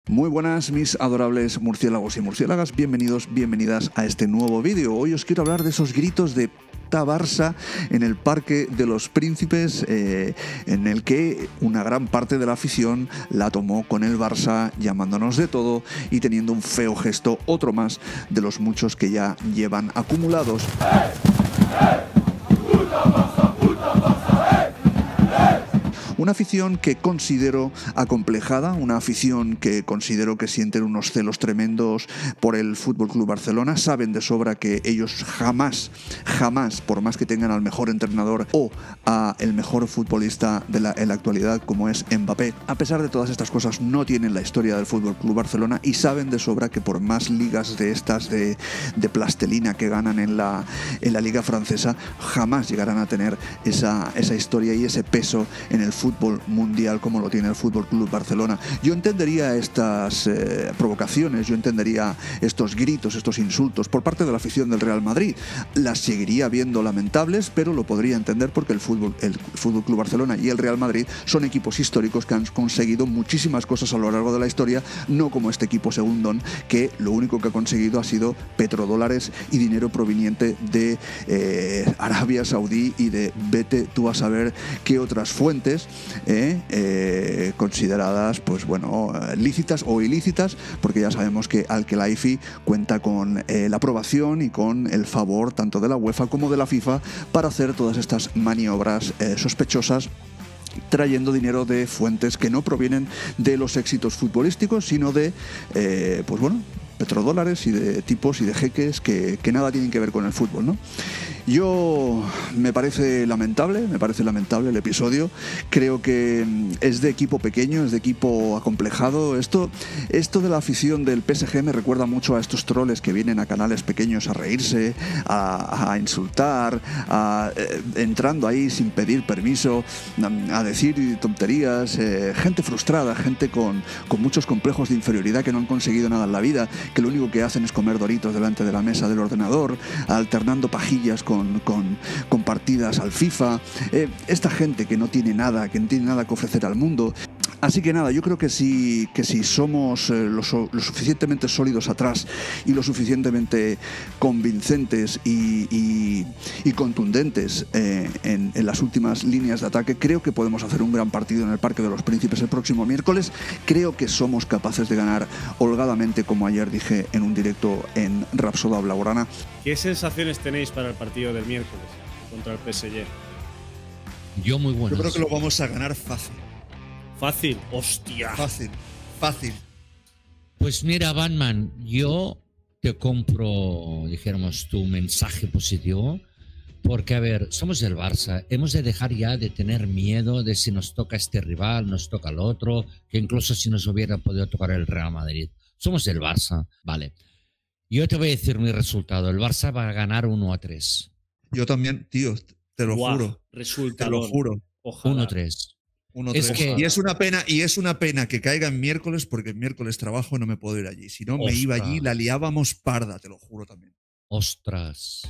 Muy buenas mis adorables murciélagos y murciélagas, bienvenidos, bienvenidas a este nuevo vídeo. Hoy os quiero hablar de esos gritos de puta Barça en el Parque de los Príncipes, en el que una gran parte de la afición la tomó con el Barça, llamándonos de todo y teniendo un feo gesto, otro más de los muchos que ya llevan acumulados. Una afición que considero acomplejada, una afición que considero que sienten unos celos tremendos por el Fútbol Club Barcelona. Saben de sobra que ellos jamás, por más que tengan al mejor entrenador o a el mejor futbolista en la actualidad como es Mbappé, a pesar de todas estas cosas no tienen la historia del Fútbol Club Barcelona y saben de sobra que por más ligas de estas de plastelina que ganan en la liga francesa, jamás llegarán a tener esa historia y ese peso en el fútbol mundial como lo tiene el Fútbol Club Barcelona. Yo entendería estas provocaciones, yo entendería estos gritos, estos insultos por parte de la afición del Real Madrid. Las seguiría viendo lamentables, pero lo podría entender porque el Fútbol Club Barcelona y el Real Madrid son equipos históricos que han conseguido muchísimas cosas a lo largo de la historia, no como este equipo segundón que lo único que ha conseguido ha sido petrodólares y dinero proveniente de Arabia Saudí y de vete tú a saber qué otras fuentes consideradas pues bueno, lícitas o ilícitas, porque ya sabemos que Al-Khelaifi cuenta con la aprobación y con el favor tanto de la UEFA como de la FIFA para hacer todas estas maniobras sospechosas, trayendo dinero de fuentes que no provienen de los éxitos futbolísticos, sino de pues bueno, petrodólares y de tipos y de jeques que nada tienen que ver con el fútbol, ¿no? Yo me parece lamentable el episodio. Creo que es de equipo pequeño, es de equipo acomplejado. Esto de la afición del PSG me recuerda mucho a estos troles que vienen a canales pequeños a reírse, a insultar, entrando ahí sin pedir permiso, a decir tonterías, gente frustrada, gente con muchos complejos de inferioridad que no han conseguido nada en la vida, que lo único que hacen es comer doritos delante de la mesa del ordenador, alternando pajillas con partidas al FIFA. Esta gente que no tiene nada que ofrecer al mundo. Así que nada, yo creo que si somos lo suficientemente sólidos atrás y lo suficientemente convincentes y contundentes en las últimas líneas de ataque, creo que podemos hacer un gran partido en el Parque de los Príncipes el próximo miércoles. Creo que somos capaces de ganar holgadamente, como ayer dije en un directo en Rapsoda Blaugrana. ¿Qué sensaciones tenéis para el partido del miércoles contra el PSG? Yo muy bueno. Yo creo que lo vamos a ganar fácil. Fácil, hostia. Fácil. Pues mira, Batman, yo te compro, dijéramos, tu mensaje positivo, porque, a ver, somos el Barça, hemos de dejar ya de tener miedo de si nos toca este rival, nos toca el otro, que incluso si nos hubiera podido tocar el Real Madrid. Somos el Barça, vale. Yo te voy a decir mi resultado, el Barça va a ganar 1-3. Yo también, tío, te lo juro. Resultado. Te lo juro. 1-3. Es que, y es una pena que caiga en miércoles, porque en miércoles trabajo y no me puedo ir allí. Si no, me iba allí, la liábamos parda, te lo juro también. Ostras.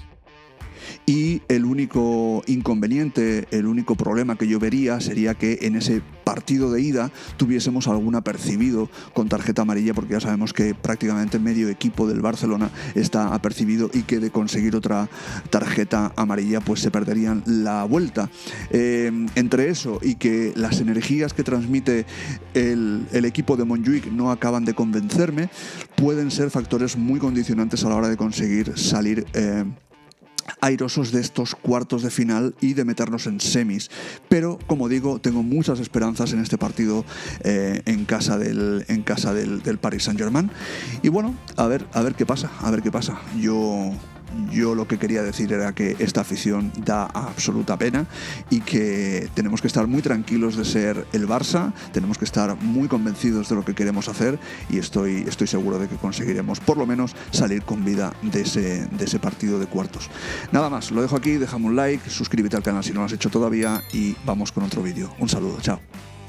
Y el único inconveniente, el único problema que yo vería sería que en ese partido de ida tuviésemos algún apercibido con tarjeta amarilla, porque ya sabemos que prácticamente medio equipo del Barcelona está apercibido y que de conseguir otra tarjeta amarilla pues se perderían la vuelta. Entre eso y que las energías que transmite el equipo de Montjuïc no acaban de convencerme, pueden ser factores muy condicionantes a la hora de conseguir salir airosos de estos cuartos de final y de meternos en semis. Pero, como digo, tengo muchas esperanzas en este partido en casa del Paris Saint-Germain. Y bueno, a ver qué pasa, Yo lo que quería decir era que esta afición da absoluta pena y que tenemos que estar muy tranquilos de ser el Barça, tenemos que estar muy convencidos de lo que queremos hacer y estoy seguro de que conseguiremos por lo menos salir con vida de ese partido de cuartos. Nada más, lo dejo aquí, déjame un like, suscríbete al canal si no lo has hecho todavía y vamos con otro vídeo. Un saludo, chao.